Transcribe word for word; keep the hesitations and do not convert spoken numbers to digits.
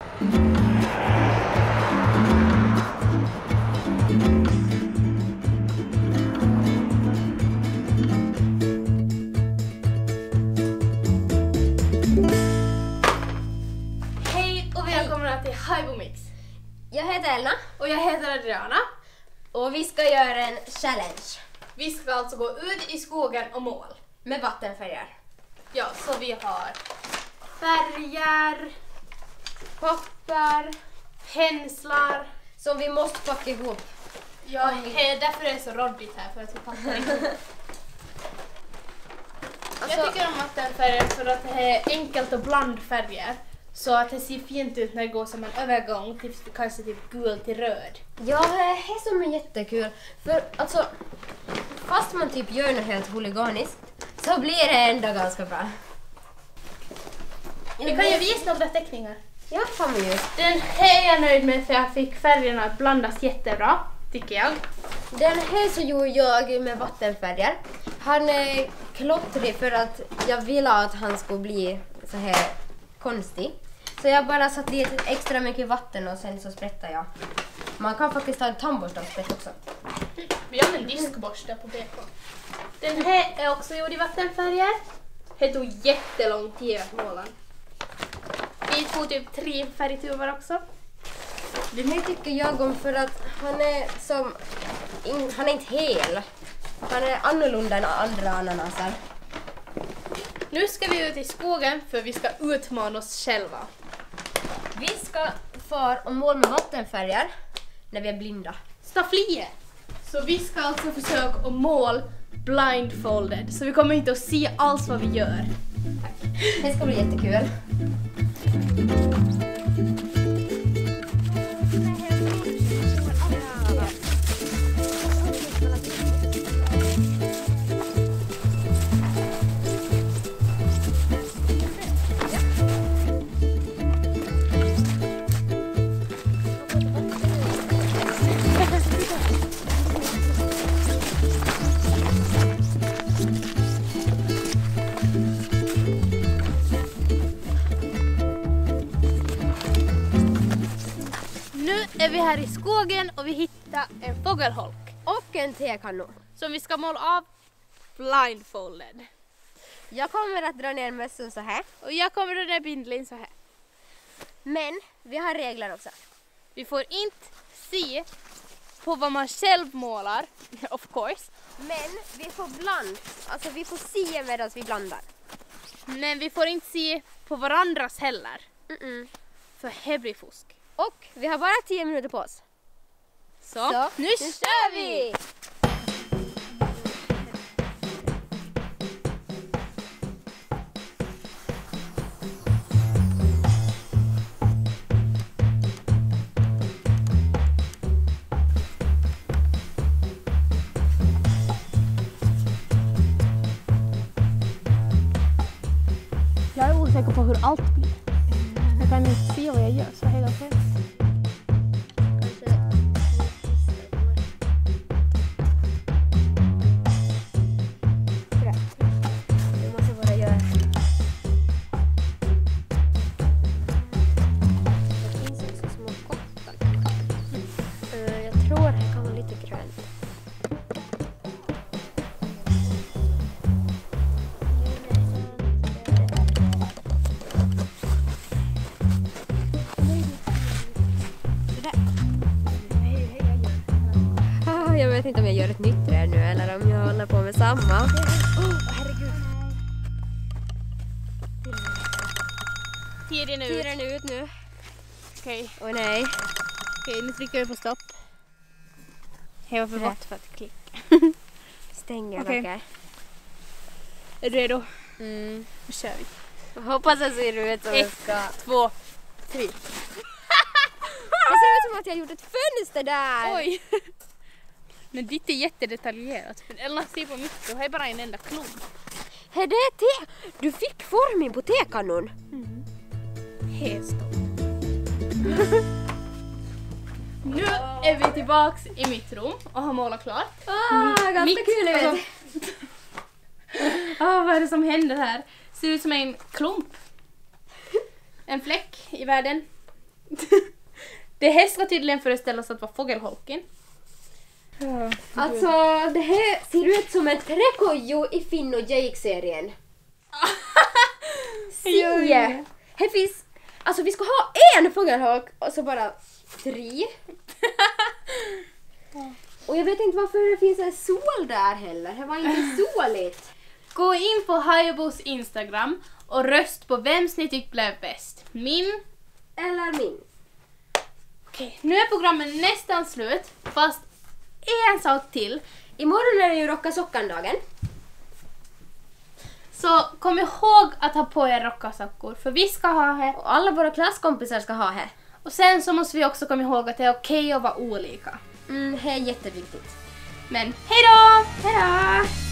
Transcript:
Hej och välkomna till Hybomix. Jag heter Elna. Och jag heter Adriana. Och vi ska göra en challenge. Vi ska alltså gå ut i skogen och måla. Med vattenfärger. Ja, så vi har färger, papper, penslar. Som vi måste packa ihop. Ja, he, därför är det så råddigt här, för att vi packar ihop. Alltså, Jag tycker om vattenfärger för att det är enkelt att blanda färger. Så att det ser fint ut när det går som en övergång till kanske typ gul till röd. ja, det är som är jättekul. För alltså, fast man typ gör något helt huliganiskt så blir det ändå ganska bra. Vi kan ju visa några teckningar. Ja, kan vi ju. Den här är jag nöjd med för jag fick färgerna att blandas jättebra, tycker jag. Den här så gjorde jag med vattenfärger. Han är klottrig för att jag ville att han skulle bli så här konstig. Så jag bara satt lite extra mycket vatten och sen så sprättar jag. Man kan faktiskt ta en tandborste och sprätta också. Vi har en diskborste på B K. Den här är också gjord i vattenfärger. Det tog jättelång tid att måla. Vi tog typ tre färgtuber också. Den här tycker jag om för att han är som in, han är inte hel. Han är annorlunda än andra ananaser. Nu ska vi ut i skogen för vi ska utmana oss själva. Vi ska fara och måla med vattenfärger när vi är blinda. Stafflier! Så vi ska alltså försöka att måla blindfolded. Så vi kommer inte att se alls vad vi gör. Det ska bli jättekul. Nu är vi här i skogen och vi hittar en fågelholk Och en tekanna. som vi ska måla av blindfolded. Jag kommer att dra ner mössan så här. Och jag kommer att dra bindlin så här. Men vi har regler också. Vi får inte se på vad man själv målar, of course. Men vi får bland. Alltså vi får se medan vi blandar. Men vi får inte se på varandras heller. Mm-mm. För det blir fusk. Och vi har bara tio minuter på oss. Så, Så nu kör vi! Jag är osäker på hur allt blir. Jag kan inte se vad jag gör så hela tiden. Vi måste bara göra. Det finns också små kottar. Uh, jag tror det kan vara lite grönt. Jag vet inte om jag gör ett nytt träd nu eller om jag håller på med samma. Oh, herregud. Tiden är ut. Tiden är ut nu. Okej, Åh nej. okej, nu trycker vi på stopp. Det var för Rätt. gott för att klicka. Stänger Okej. okej. Är du redo? Mm. Nu kör vi. Jag hoppas det ser ut som jag Ett, ska. två, tre. Det ser ut som att jag har gjort ett fönster där. Oj! Men ditt är jättedetaljerat. För Elna ser på mitt och har bara en enda klump. Är det te? Du fick formen på tekannon. Mm. Helt stopp. Nu är vi tillbaks i mitt rum och har målat klart. Ah, ganska Mitt- kul jag vet. alltså- Ah, vad är det som händer här? Ser ut som en klump. En fläck i världen. Det här ska tydligen föreställas att vara fågelholken. Ja, alltså, det här ser ut som en träkojo i Finn och Jake-serien. Se! Här finns... Alltså, vi ska ha en fågelholk och så bara tre. Och jag vet inte varför det finns en sol där heller. Det var inte soligt. Gå in på Hayabos Instagram och röst på vems ni tyckte blev bäst. Min Eller min. Okej, nu är programmet nästan slut. Fast en sak till. Imorgon är det ju rocka sockan-dagen. Så kom ihåg att ha på er rockasockor. För vi ska ha här. Och alla våra klasskompisar ska ha här. Och sen så måste vi också komma ihåg att det är okej att vara olika. Mm, det är jätteviktigt. Men hej då! Hejdå!